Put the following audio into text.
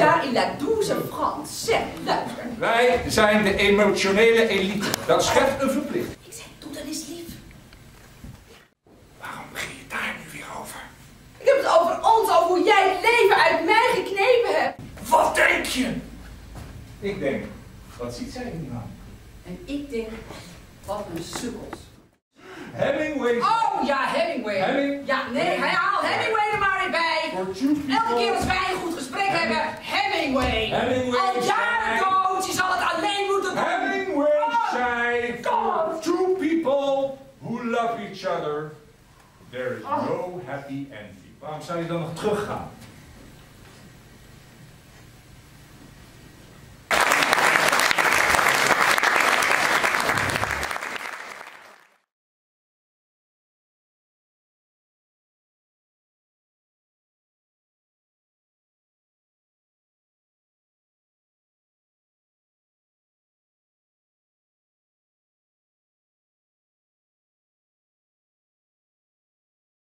daar in la douce France. Zeg, luister. Wij zijn de emotionele elite. Dat schept een verplichting. Ik zeg, doe dat eens lief. Waarom begin je daar nu weer over? Ik heb het over ons, over hoe jij het leven uit mij geknepen hebt. Wat denk je? Ik denk, wat ziet zij niet aan? En ik denk, wat een sukkels. Hemingway. Oh ja, Hemingway. Ja, nee, haal Hemingway er maar weer bij. Elke keer als wij een goed gesprek hebben, Hemingway. Al jaren dood, je zal het alleen moeten doen. Hemingway zei, two people who love each other, there is no happy ending. Waarom zou je dan nog teruggaan?